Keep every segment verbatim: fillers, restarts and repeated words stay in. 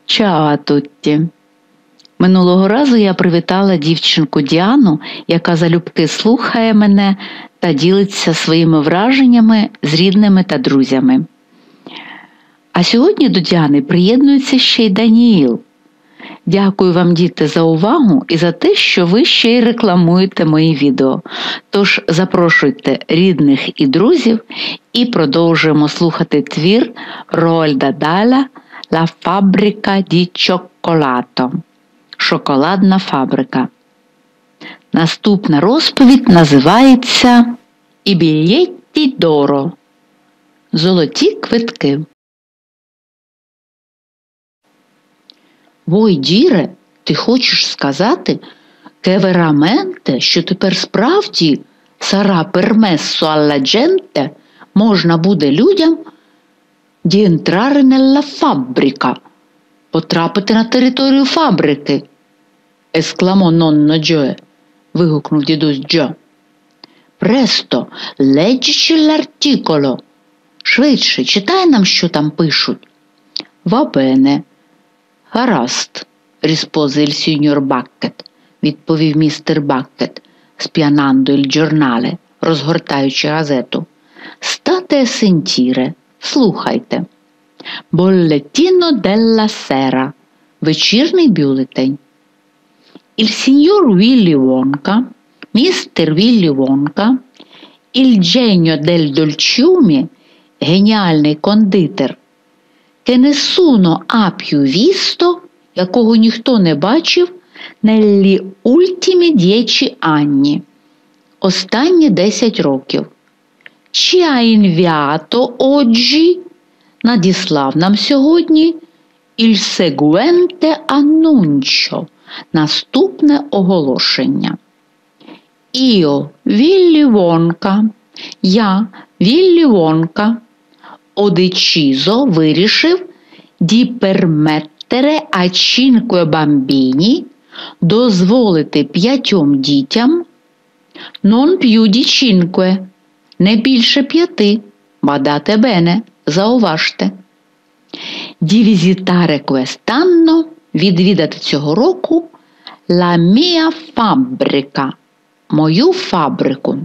Чао а тутті! Минулого разу я привітала дівчинку Діану, яка залюбки слухає мене та ділиться своїми враженнями з рідними та друзями. А сьогодні до Діани приєднується ще й Даніїл. Дякую вам, діти, за увагу і за те, що ви ще й рекламуєте мої відео. Тож запрошуйте рідних і друзів і продовжуємо слухати твір Роальда Даля «La fabbrica di cioccolato» – «Шоколадна фабрика». Наступна розповідь називається «I biglietti d'oro» – «Золоті квитки». «Вой, діре, ти хочеш сказати, che veramente, що тепер справді sarà permesso alla gente, можна буде людям di entrare nella fabbrica, потрапити на територію фабрики?» – ескламо нонно Джоe, вигукнув дідусь Джо. «Престо, leggici l'articolo, швидше, читай нам, що там пишуть». «Va bene». «Гаразд», – rispose il signor Bucket, відповів містер Баккет, spianando il giornale, розгортаючи газету. «State a sentire, слухайте. Bollettino della sera, вечірній бюлетень. Il signor Willy Wonka, містер Віллі Вонка, il genio del dolciumi, геніальний кондитер, che nessuno ha più visto, якого ніхто не бачив, negli ultimi dieci anni, останні десять років. Ci ha inviato oggi, надіслав нам сьогодні, il seguente annuncio, наступне оголошення. Io, Віллі Вонка, я, Віллі Вонка, ho deciso, вирішив, di permettere a cinque bambini, дозволити п'ятьом дітям, non più di cinque, не більше п'яти, badate bene, зауважте. Di visitare quest'anno, відвідати цього року, la mia fabbrica, мою фабрику.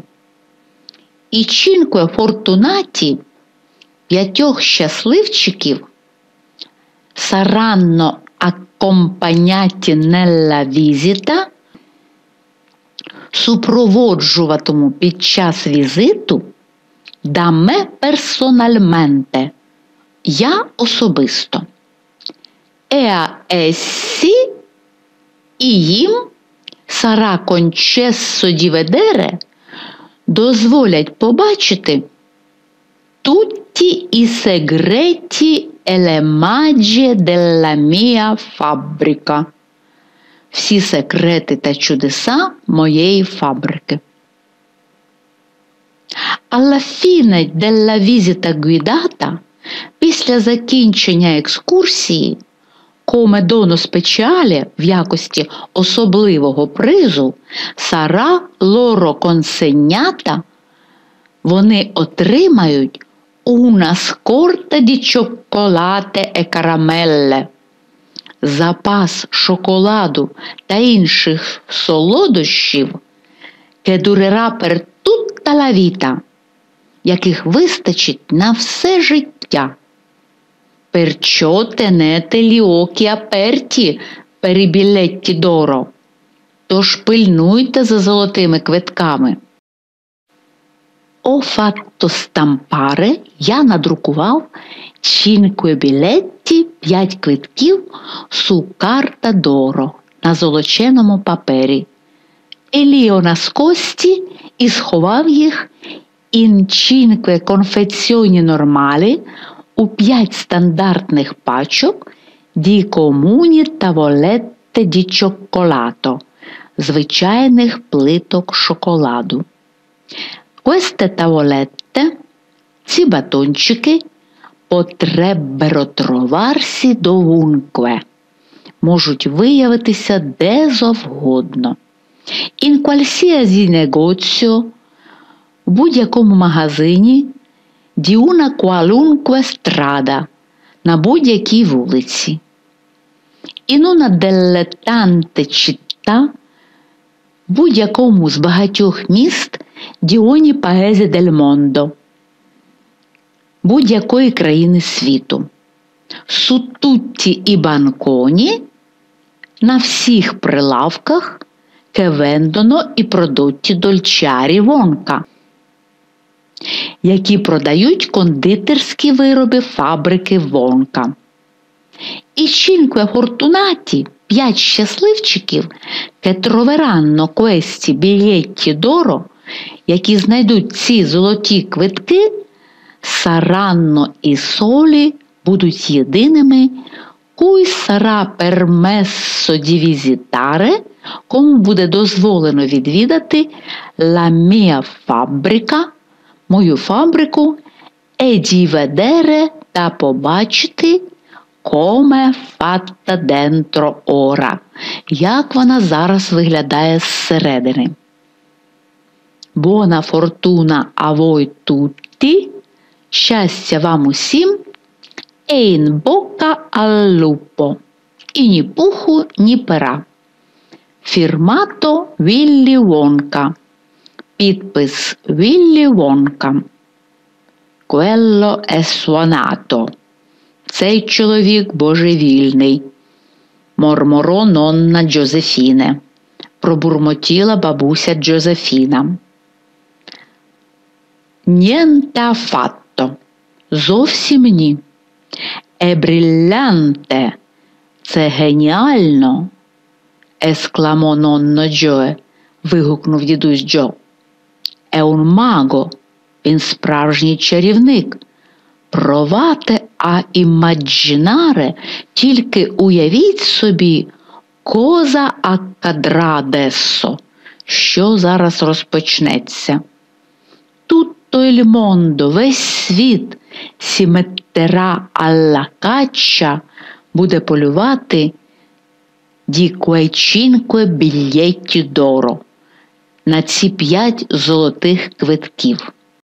I cinque fortunati, п'ятьох щасливчиків, saranno accompagnati nella visita, супроводжуватиму під час візиту, da me personalmente, я особисто. E a essi, і їм, sarà concesso di vedere, дозволять побачити tutti i segreti e le magie della mia fabbrica, всі секрети та чудеса моєї фабрики. Alla fine della visita guidata, після закінчення екскурсії, come dono speciale, в якості особливого призу, sarà loro consegnata, вони отримають una scorta di cioccolate e caramelle, запас шоколаду та інших солодощів, che durerà per tutta la vita, яких вистачить на все життя. Perciò tenete gli occhi aperti per i biglietti d'oro, тож пильнуйте за золотими квитками. Ho fatto stampare, я надрукував cinque biglietti, п'ять квитків, su carta d'oro, на золоченому папері. E li ho nascosti, і сховав їх in cinque confezioni normali, у п'ять стандартних пачок di comuni tavolette di cioccolato, звичайних плиток шоколаду. Queste tavolette, ці батончики, potrebbero trovarsi dovunque, можуть виявитися де завгодно. In qualsiasi negozio, в будь-якому магазині, di una qualunque strada, на будь-якій вулиці. In una delle tante città, будь-якому з багатьох міст di ogni paese del mondo, будь-якої країни світу. Su tutti i banconi, на всіх прилавках, che vendono i prodotti dolciari Wonka, які продають кондитерські вироби фабрики Вонка. І cinque fortunati, п'ять щасливчиків, che troveranno questi biglietti d'oro, які знайдуть ці золоті квитки, saranno i soli, будуть єдиними, cui sarà permesso di visitare, кому буде дозволено відвідати la mia fabbrica, мою фабрику, e di vedere та побачити come fatta dentro ora, як вона зараз виглядає зсередини. Buona fortuna a voi tutti, щастя вам усім, e in bocca al lupo, і ні пуху, ні пера. Firmato Willy Wonka, підпис Willy Wonka. Quello è suonato, цей чоловік божевільний, морморò nonna Джозефіне, пробурмотіла бабуся Джозефіна. Niente affatto, зовсім ні. È brillante, це геніально, esclamò nonno Джо, вигукнув дідусь Джо. È un mago, він справжній чарівник. Provate a immaginare, тільки уявіть собі, cosa accadrà adesso, що зараз розпочнеться. Tutto il mondo, весь світ, si metterà alla caccia, буде полювати di quei cinque biglietti d'oro, на ці п'ять золотих квитків.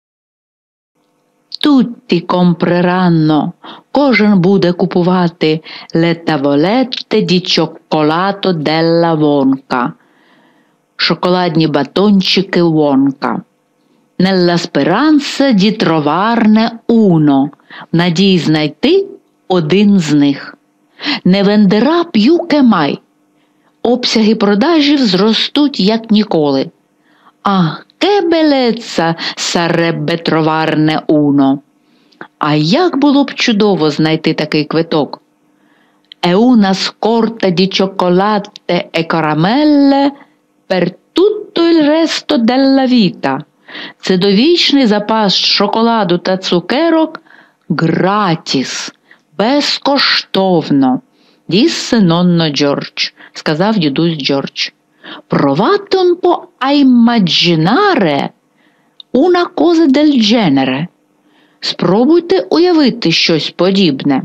Tutti compreranno, кожен буде купувати le tavolette di cioccolato della Wonka, шоколадні батончики Вонка. Nella speranza di trovarne uno, в надії знайти один з них. Не venderà più che mai, обсяги продажів зростуть як ніколи. Ах, che bellezza sarebbe trovarne uno. А як було б чудово знайти такий квиток. E una scorta di cioccolate e caramelle per tutto il resto della vita. Це довічний запас шоколаду та цукерок гратіс, безкоштовно. Disse nonno Джордж, сказав дідусь Джордж. Provate un po' a immaginare una cosa del genere. Спробуйте уявити щось подібне.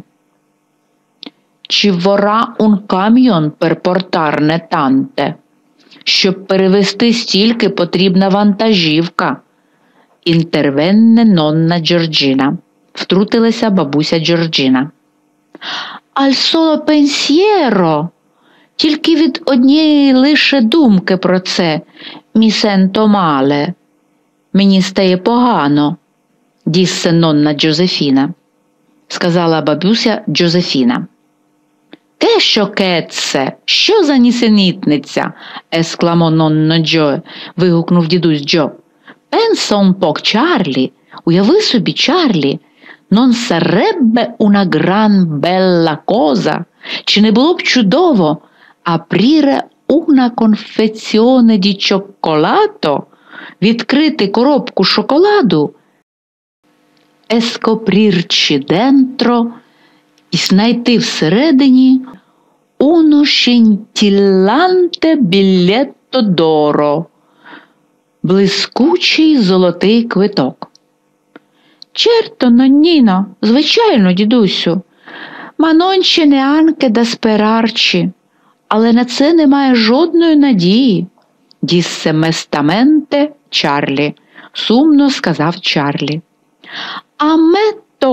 Ci vorrà un camion per portarne tante. Щоб перевезти стільки потрібна вантажівка. Інтервенне нонна Джорджіна. Втрутилася бабуся Джорджіна. Al solo pensiero. Тільки від однієї лише думки про це. Mi sento male. Мені стає погано. Disse nonna Джозефіна. Сказала бабуся Джозефіна. Che sciocchezze! Що за нісенітниця? Ескламо нонно Джо, вигукнув дідусь Джо. Pensa un po', Чарлі, уяви собі, Чарлі, non sarebbe una gran bella cosa? Чи не було б чудово aprire una confezione di cioccolato? Відкрити коробку шоколаду? E scoprirci dentro? І знайти всередині uno scintillante biglietto d'oro, блискучий золотий квиток. Certo, nonnino, звичайно, дідусю, ma non c'è neanche da sperarci, але на це немає жодної надії, disse mestamente Чарлі, сумно сказав Чарлі. A me tocca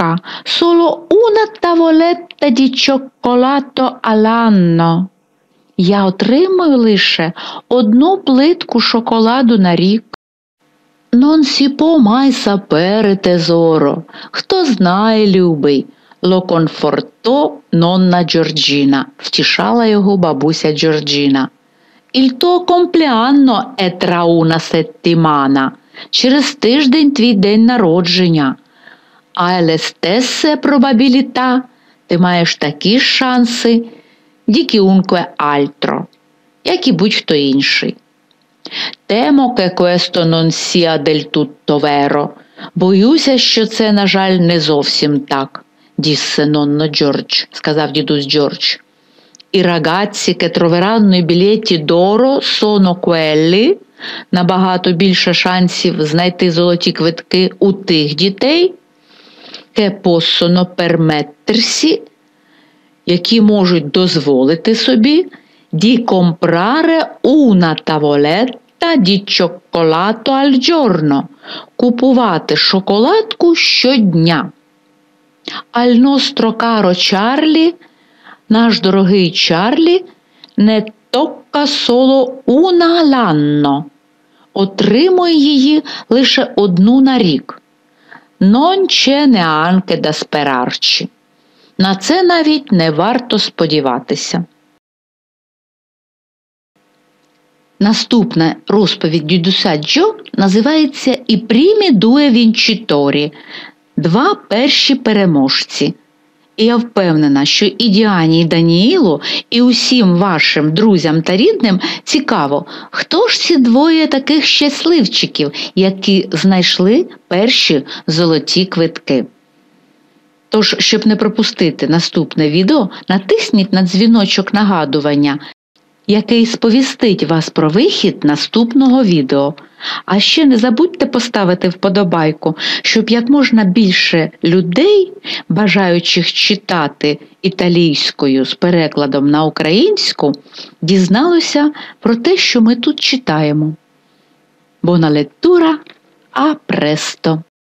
tocca solo una tavoletta di cioccolato all'anno. Я отримую лише одну плитку шоколаду на рік. Non si può mai sapere, tesoro. Хто знає, любий, lo confortò nonna Giorgina, втішала його бабуся Джорджіна. Il tuo compleanno è tra una settimana. Через тиждень твій день народження. Hai le stesse probabilità. Ти маєш такі ж шанси, di chiunque altro, як і будь-хто інший. Temo che questo non sia del tutto vero. Боюся, що це, на жаль, не зовсім так, disse nonno George, сказав дідусь Джордж. I ragazzi che troveranno i biglietti d'oro sono quelli, набагато більше шансів знайти золоті квитки у тих дітей, che possono permettersi, які можуть дозволити собі, di comprare una tavoletta di cioccolato al giorno, купувати шоколадку щодня. Al nostro caro Charlie, наш дорогий Чарлі, не tocca solo una all'anno, отримує її лише одну на рік. Non c'è neanche da sperarci. На це навіть не варто сподіватися. Наступна розповідь дідуся Джо називається «І прімі дуе вінчіторі» – «Два перші переможці». І я впевнена, що і Діані, і Даніїлу, і усім вашим друзям та рідним цікаво, хто ж ці двоє таких щасливчиків, які знайшли перші золоті квитки. Тож, щоб не пропустити наступне відео, натисніть на дзвіночок нагадування, який сповістить вас про вихід наступного відео. А ще не забудьте поставити вподобайку, щоб як можна більше людей, бажаючих читати італійською з перекладом на українську, дізналося про те, що ми тут читаємо. Buona lettura, a presto!